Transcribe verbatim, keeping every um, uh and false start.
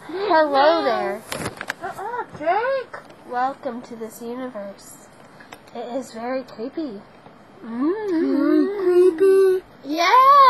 Hello there. Uh-uh, Jake. Welcome to this universe. It is very creepy. Mm-hmm. Creepy. Yeah.